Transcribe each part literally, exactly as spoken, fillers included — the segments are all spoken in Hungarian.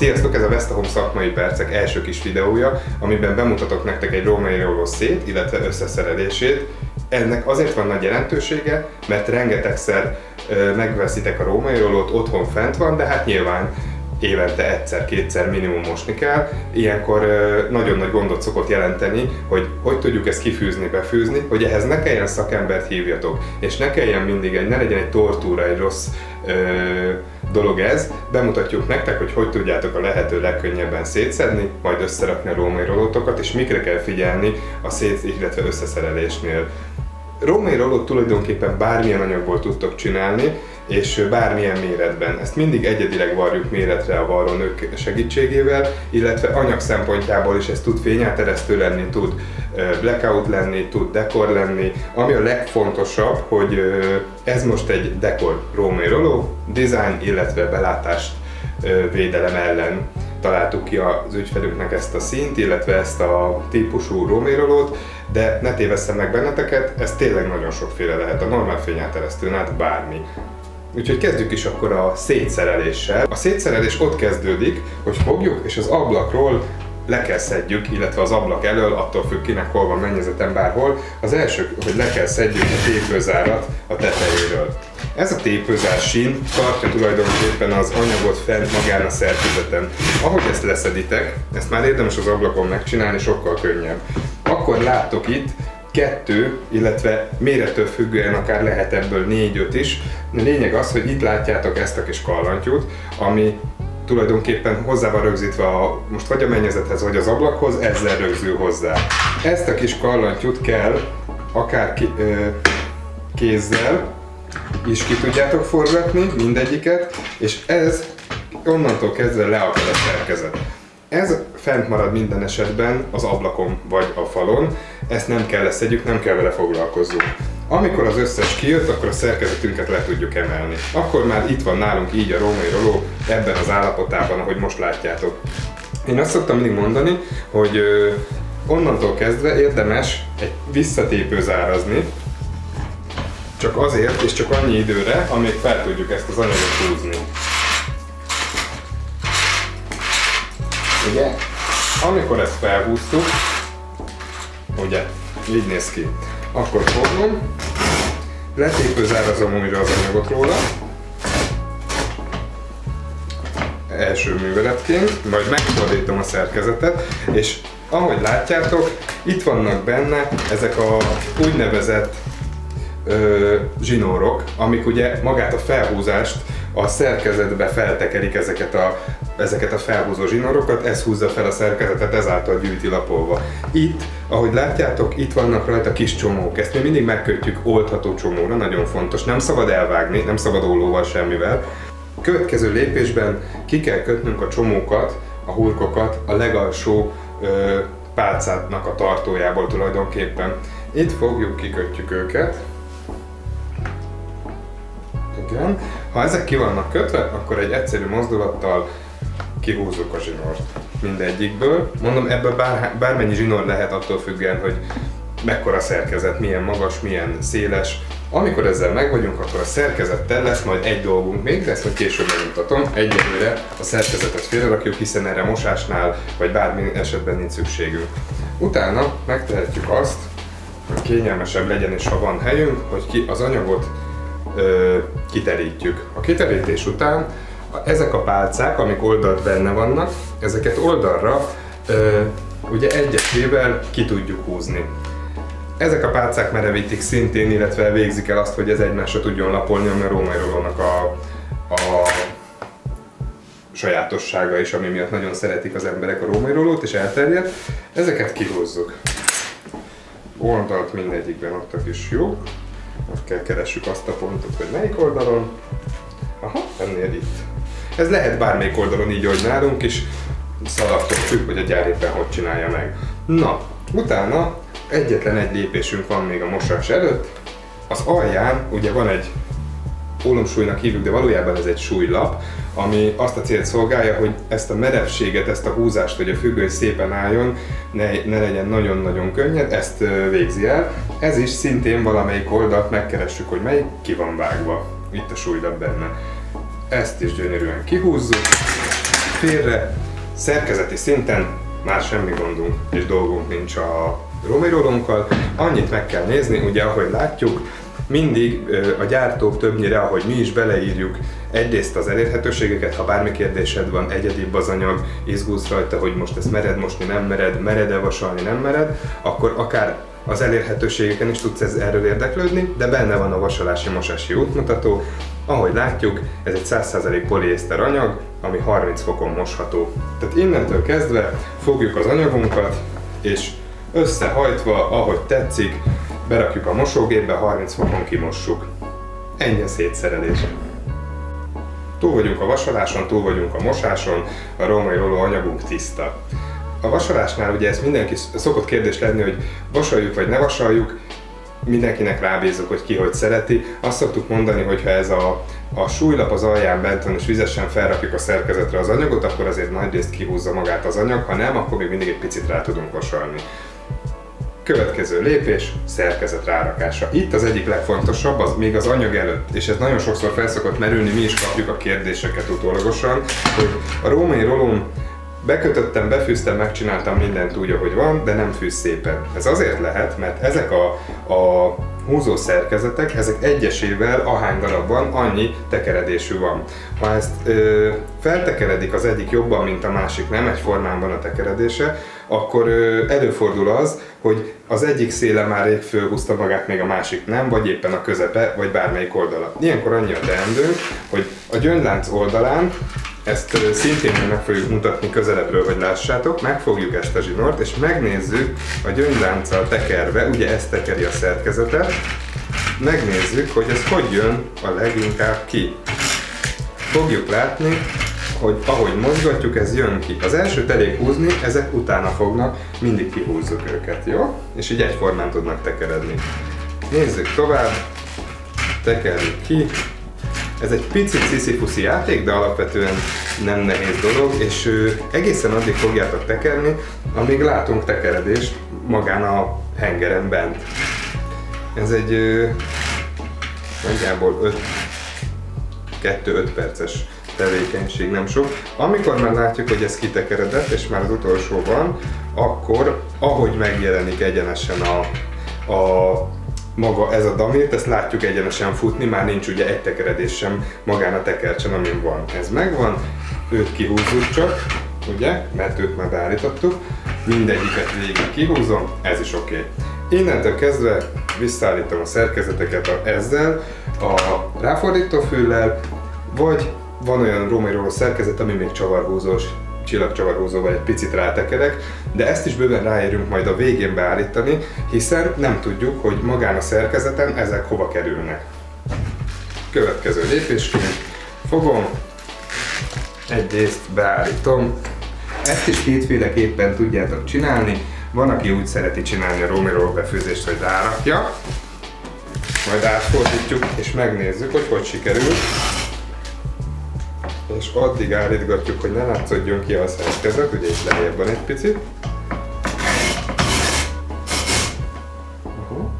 Sziasztok, ez a Vesztahome szakmai percek első kis videója, amiben bemutatok nektek egy római róló szét, illetve összeszerelését. Ennek azért van nagy jelentősége, mert rengetegszer ö, megveszitek a római rólót, otthon fent van, de hát nyilván évente egyszer-kétszer minimum mosni kell. Ilyenkor ö, nagyon nagy gondot szokott jelenteni, hogy hogy tudjuk ezt kifűzni, befűzni, hogy ehhez ne kelljen szakembert hívjatok, és ne kelljen mindig egy, ne legyen egy tortúra, egy rossz ö, dolog ez. Bemutatjuk nektek, hogy hogy tudjátok a lehető legkönnyebben szétszedni, majd összerakni a római rólótokat, és mikre kell figyelni a szét, illetve összeszerelésnél. Római rólót tulajdonképpen bármilyen anyagból tudtok csinálni, és bármilyen méretben. Ezt mindig egyedileg varjuk méretre a varrónők segítségével, illetve anyag szempontjából is ez tud fényáteresztő lenni, tud blackout lenni, tud dekor lenni. Ami a legfontosabb, hogy ez most egy dekor római róló, design, illetve belátást védelem ellen találtuk ki az ügyfelünknek ezt a színt, illetve ezt a típusú római rólót, de ne tévesszem meg benneteket, ez tényleg nagyon sokféle lehet, a normál fényáteresztőn át bármi. Úgyhogy kezdjük is akkor a szétszereléssel. A szétszerelés ott kezdődik, hogy fogjuk és az ablakról le kell szedjük, illetve az ablak elől, attól függ kinek hol van mennyezeten bárhol. Az első, hogy le kell szedjük a tépőzárat a tetejéről. Ez a tépőzár sín tartja tulajdonképpen az anyagot fent magán a szerkezeten. Ahogy ezt leszeditek, ezt már érdemes az ablakon megcsinálni, sokkal könnyebb. Akkor láttok itt kettő, illetve mérettől függően akár lehet ebből négy-öt is. A lényeg az, hogy itt látjátok ezt a kis kallantyút, ami tulajdonképpen hozzá van rögzítve a, most vagy a mennyezethez, vagy az ablakhoz, ezzel rögzül hozzá. Ezt a kis kallantyút kell akár ki, ö, kézzel is ki tudjátok forgatni, mindegyiket, és ez onnantól kezdve leakad a szerkezet. Ez fent marad minden esetben az ablakon vagy a falon, ezt nem kell leszedjük, nem kell vele foglalkozzunk. Amikor az összes kijött, akkor a szerkezetünket le tudjuk emelni. Akkor már itt van nálunk így a római róló ebben az állapotában, ahogy most látjátok. Én azt szoktam mindig mondani, hogy ö, onnantól kezdve érdemes egy visszatépőzárazni, csak azért és csak annyi időre, amíg fel tudjuk ezt az anyagot húzni. Ugye? Amikor ezt felhúztuk, ugye, így néz ki, akkor fogom, letépőzárazom újra az anyagot róla, első műveletként, majd megfordítom a szerkezetet, és ahogy látjátok, itt vannak benne ezek a úgynevezett ö, zsinórok, amik ugye magát a felhúzást a szerkezetbe feltekerik ezeket a, ezeket a felhúzó zsinórokat, ez húzza fel a szerkezetet, ezáltal gyűjti lapolva. Itt, ahogy látjátok, itt vannak rajta kis csomók, ezt mi mindig megkötjük oldható csomóra, nagyon fontos, nem szabad elvágni, nem szabad ollóval semmivel. Következő lépésben ki kell kötnünk a csomókat, a hurkokat a legalsó ö, pálcának a tartójából tulajdonképpen. Itt fogjuk, kikötjük őket. Igen. Ha ezek ki vannak kötve, akkor egy egyszerű mozdulattal kihúzzuk a zsinort mindegyikből. Mondom, ebből bár, bármennyi zsinór lehet attól függően, hogy mekkora szerkezet, milyen magas, milyen széles. Amikor ezzel megvagyunk, akkor a szerkezettel lesz majd egy dolgunk még, de ezt majd később megmutatom. Egyelőre a szerkezetet félrerakjuk, hiszen erre mosásnál vagy bármi esetben nincs szükségünk. Utána megtehetjük azt, hogy kényelmesebb legyen, és ha van helyünk, hogy ki az anyagot Ö, kiterítjük. A kiterítés után ezek a pálcák, amik oldalt benne vannak, ezeket oldalra ö, ugye egyesével ki tudjuk húzni. Ezek a pálcák merevítik szintén, illetve végzik el azt, hogy ez egymásra tudjon lapolni, ami a római rólónak a, a sajátossága is, ami miatt nagyon szeretik az emberek a római rólót, és elterjed. Ezeket kihúzzuk. Oldalt mindegyikben ott a kis lyuk. Most kell keressük azt a pontot, hogy melyik oldalon. Aha, ennél itt. Ez lehet bármelyik oldalon, így, hogy nálunk is. Szalattól függ, hogy a gyár éppen hogy csinálja meg. Na, utána egyetlen egy lépésünk van még a mosás előtt. Az alján ugye van egy ólomsúlynak hívjuk, de valójában ez egy súlylap, ami azt a célt szolgálja, hogy ezt a merevséget, ezt a húzást, hogy a függöny szépen álljon, ne, ne legyen nagyon-nagyon könnyed, ezt végzi el. Ez is szintén valamelyik oldalt megkeressük, hogy melyik ki van vágva. Itt a súlylap benne. Ezt is gyönyörűen kihúzzuk. félre, szerkezeti szinten már semmi gondunk és dolgunk nincs a római-rólónkkal. Annyit meg kell nézni, ugye ahogy látjuk, mindig a gyártók többnyire, ahogy mi is beleírjuk, egyrészt az elérhetőségeket, ha bármi kérdésed van, egyedibb az anyag, izgulsz rajta, hogy most ezt mered mosni, nem mered, mered-e vasalni, nem mered, akkor akár az elérhetőségeken is tudsz ez, erről érdeklődni, de benne van a vasalási mosási útmutató. Ahogy látjuk, ez egy száz százalék poliészter anyag, ami harminc fokon mosható. Tehát innentől kezdve fogjuk az anyagunkat, és összehajtva, ahogy tetszik, berakjuk a mosógépbe, harminc fokon kimossuk. Ennyi a szétszerelés. Túl vagyunk a vasaláson, túl vagyunk a mosáson, a római-róló anyagunk tiszta. A vasalásnál ugye ez mindenki szokott kérdés lenni, hogy vasaljuk vagy ne vasaljuk, mindenkinek rábízunk, hogy ki hogy szereti. Azt szoktuk mondani, hogy ha ez a, a súlylap az alján bent van és vizesen felrakjuk a szerkezetre az anyagot, akkor azért nagyrészt kihúzza magát az anyag, ha nem, akkor még mindig egy picit rá tudunk vasalni. Következő lépés, szerkezet rárakása. Itt az egyik legfontosabb, az még az anyag előtt, és ez nagyon sokszor fel szokott merülni, mi is kapjuk a kérdéseket utólagosan, hogy a római-rólón bekötöttem, befűztem, megcsináltam mindent úgy, ahogy van, de nem fűz szépen. Ez azért lehet, mert ezek a, a húzó szerkezetek, ezek egyesével ahány darabban annyi tekeredésű van. Ha ezt ö, feltekeredik az egyik jobban, mint a másik, nem egyformán van a tekeredése, akkor ö, előfordul az, hogy az egyik széle már rég fölhúzta magát, még a másik nem, vagy éppen a közepe, vagy bármelyik oldala. Ilyenkor annyi a teendőnk, hogy a gyöngylánc oldalán, ezt szintén meg fogjuk mutatni közelebbről, hogy lássátok, megfogjuk ezt a zsinort, és megnézzük a gyöngylánccal tekerve, ugye ez tekeri a szerkezetet, megnézzük, hogy ez hogy jön a leginkább ki. Fogjuk látni, hogy ahogy mozgatjuk, ez jön ki. Az elsőt elég húzni, ezek utána fognak, mindig kihúzzuk őket, jó? És így egyformán tudnak tekeredni. Nézzük tovább, tekerjük ki. Ez egy picit sziszifuszi játék, de alapvetően nem nehéz dolog, és ő, egészen addig fogjátok tekerni, amíg látunk tekeredést magán a hengeren bent. Ez egy ö, nagyjából kettő-öt perces tevékenység, nem sok. Amikor már látjuk, hogy ez kitekeredett, és már az utolsó van, akkor ahogy megjelenik egyenesen a, a maga ez a damírt, ezt látjuk egyenesen futni, már nincs ugye egy tekeredés sem magán a tekercsen, amin van. Ez megvan, őt kihúzzuk csak, ugye, mert őt már beállítottuk, mindegyiket végig kihúzom, ez is oké. Okay. Innentől kezdve visszaállítom a szerkezeteket a, ezzel, a ráfordító füllel, vagy van olyan római-róló szerkezet, ami még csavarhúzós, csillagcsavarhúzóval egy picit rátekerek, de ezt is bőven ráérünk majd a végén beállítani, hiszen nem tudjuk, hogy magán a szerkezeten ezek hova kerülnek. Következő lépésként fogom, egyrészt beállítom, ezt is kétféleképpen tudjátok csinálni, van, aki úgy szereti csinálni a római-róló befőzést, hogy rárakja, majd átfordítjuk és megnézzük, hogy hogy sikerül. És addig állítgatjuk, hogy ne látszódjon ki a szerkezet, ugye itt lejjebb van egy picit. Uh-huh.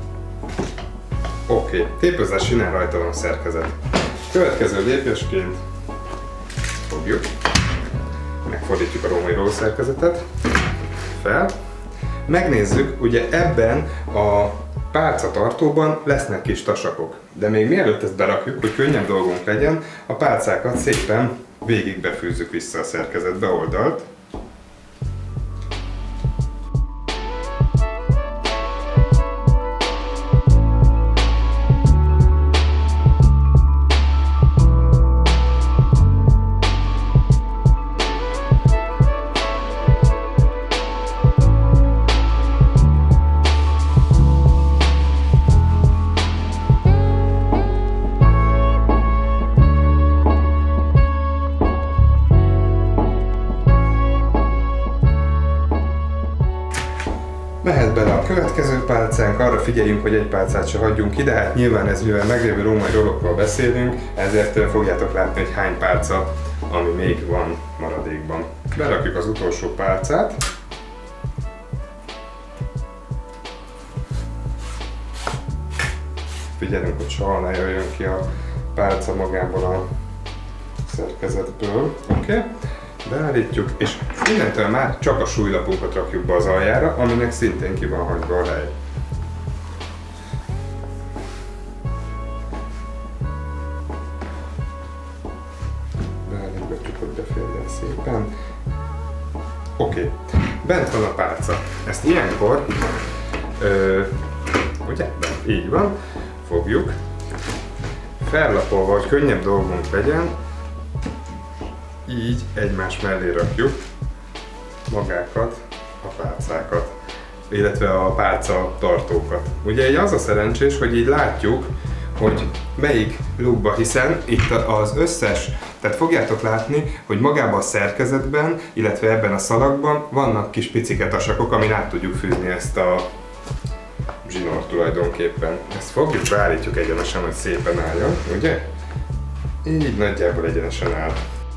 Oké, okay. Tépőzás sinál rajta van a szerkezet. Következő lépésként fogjuk, megfordítjuk a római-róló szerkezetet fel. Megnézzük, ugye ebben a pálcatartóban lesznek kis tasakok, de még mielőtt ezt berakjuk, hogy könnyebb dolgunk legyen, a pálcákat szépen végig befűzzük vissza a szerkezetbe oldalt. Mehet bele a következő pálcánk, arra figyeljünk, hogy egy pálcát se hagyjunk ki, de hát nyilván ez, mivel meglévő római-rólókról beszélünk, ezért fogjátok látni, hogy hány pálca, ami még van maradékban. Berakjuk az utolsó pálcát. Figyelünk, hogy soha ne jöjjön ki a pálca magából a szerkezetből. Oké? Okay. beállítjuk, és innentől már csak a súlylapunkat rakjuk be az aljára, aminek szintén ki van hagyva a hely. Beállítgatjuk, hogy beférjen szépen. Oké, okay. Bent van a pálca. Ezt ilyenkor, ö, ugye, bent, így van, fogjuk, fellapolva, hogy könnyebb dolgunk legyen, így egymás mellé rakjuk magákat, a pálcákat, illetve a pálca tartókat. Ugye így az a szerencsés, hogy így látjuk, hogy melyik lukba, hiszen itt az összes, tehát fogjátok látni, hogy magában a szerkezetben, illetve ebben a szalagban vannak kis picike tasakok, amin át tudjuk fűzni ezt a zsinort tulajdonképpen. Ezt fogjuk, beállítjuk egyenesen, hogy szépen álljon, ugye? Így nagyjából egyenesen áll.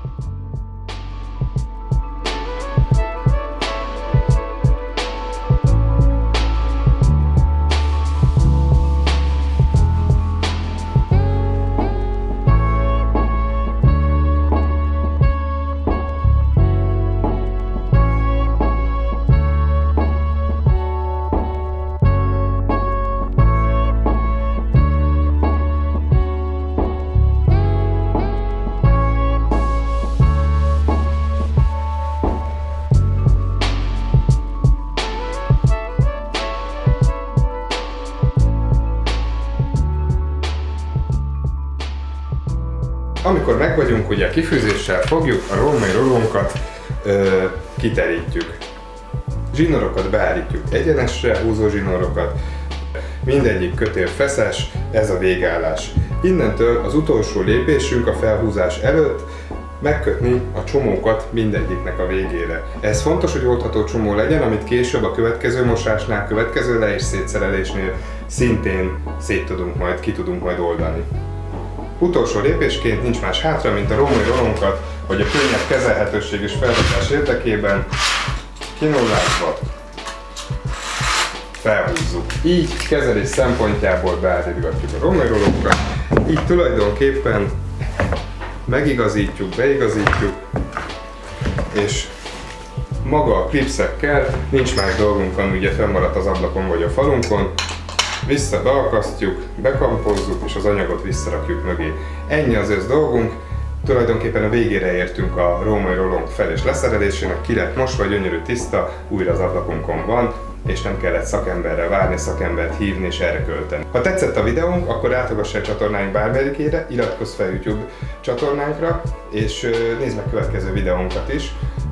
Amikor meg vagyunk, ugye a kifűzéssel fogjuk a római rolónkat, ö, kiterítjük. Zsinorokat beállítjuk egyenesre, húzó zsinorokat, mindegyik kötél feszes, ez a végállás. Innentől az utolsó lépésünk a felhúzás előtt megkötni a csomókat mindegyiknek a végére. Ez fontos, hogy oldható csomó legyen, amit később a következő mosásnál, következő le- és szétszerelésnél szintén szét tudunk majd, ki tudunk majd oldani. Utolsó lépésként nincs más hátra, mint a római rolónkat, hogy a könnyebb kezelhetőség és felrakás érdekében kinullázva felhúzzuk. Így kezelés szempontjából beállítgatjuk a római rolókat, így tulajdonképpen megigazítjuk, beigazítjuk, és maga a klipszekkel nincs más dolgunk, ami ugye fennmaradt az ablakon vagy a falunkon, visszabeakasztjuk, bekampozzuk és az anyagot visszarakjuk mögé. Ennyi az össz dolgunk, tulajdonképpen a végére értünk a római rolónk fel- és leszerelésének, ki lett mosva, gyönyörű tiszta, újra az ablakunkon van, és nem kellett szakemberre várni, szakembert hívni és erre költeni. Ha tetszett a videónk, akkor látogass el csatornáink bármelyikére, iratkozz fel YouTube csatornánkra, és nézd meg következő videónkat is.